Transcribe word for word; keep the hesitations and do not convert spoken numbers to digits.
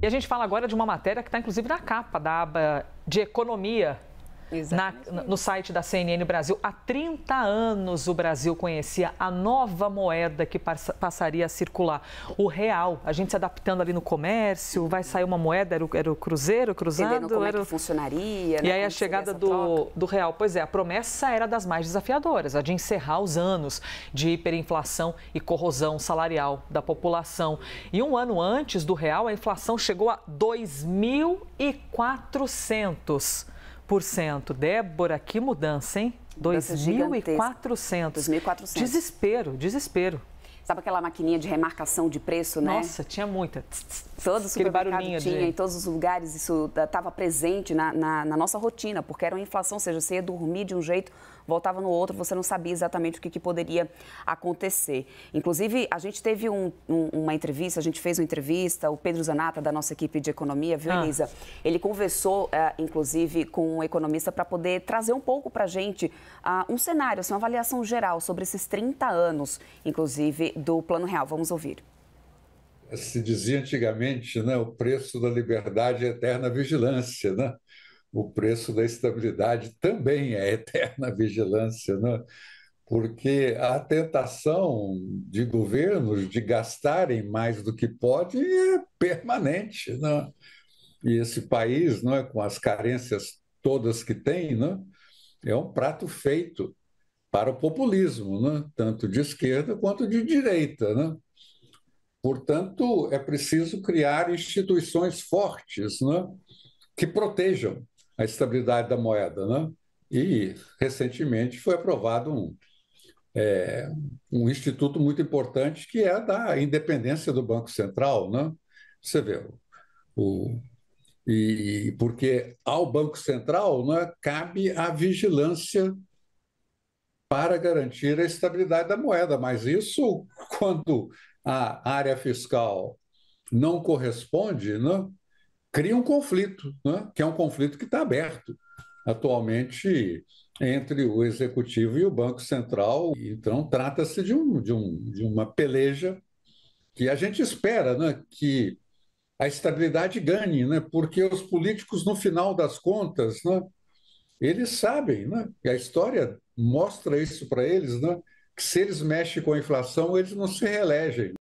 E a gente fala agora de uma matéria que está inclusive na capa da aba de economia. Na, no site da C N N Brasil. Há trinta anos o Brasil conhecia a nova moeda que passa, passaria a circular, o real. A gente se adaptando ali no comércio, vai sair uma moeda, era o, era o cruzeiro, cruzado. Entendendo como era... é que funcionaria. E né, aí a chegada do, do real. Pois é, a promessa era das mais desafiadoras, a de encerrar os anos de hiperinflação e corrosão salarial da população. E um ano antes do real, a inflação chegou a dois mil e quatrocentos por cento. Débora, que mudança, hein? dois mil e quatrocentos. dois mil e quatrocentos. Desespero, desespero. Sabe aquela maquininha de remarcação de preço, né? Nossa, tinha muita. Todo supermercado tinha, de... em todos os lugares, isso estava presente na, na, na nossa rotina, porque era uma inflação, ou seja, você ia dormir de um jeito, voltava no outro, você não sabia exatamente o que, que poderia acontecer. Inclusive, a gente teve um, um, uma entrevista, a gente fez uma entrevista, o Pedro Zanata, da nossa equipe de economia, viu, ah. Elisa? Ele conversou, uh, inclusive, com um economista para poder trazer um pouco para a gente uh, um cenário, assim, uma avaliação geral sobre esses trinta anos, inclusive, do Plano Real. Vamos ouvir. Se dizia antigamente, né, o preço da liberdade é eterna vigilância, né? O preço da estabilidade também é eterna vigilância, né? Porque a tentação de governos de gastarem mais do que podem é permanente, né? E esse país, né, com as carências todas que tem, né, é um prato feito para o populismo, né? Tanto de esquerda quanto de direita, né? Portanto, é preciso criar instituições fortes, né, que protejam a estabilidade da moeda. Né? E, recentemente, foi aprovado um, é, um instituto muito importante, que é a da independência do Banco Central. Né? Você vê, o, e, porque ao Banco Central, né, cabe a vigilância para garantir a estabilidade da moeda, mas isso, quando a área fiscal não corresponde, né, cria um conflito, né, que é um conflito que está aberto atualmente entre o Executivo e o Banco Central. Então, trata-se de, um, de, um, de uma peleja que a gente espera, né, que a estabilidade ganhe, né, porque os políticos, no final das contas, né, eles sabem, né, e a história mostra isso para eles, né, que se eles mexem com a inflação, eles não se reelegem.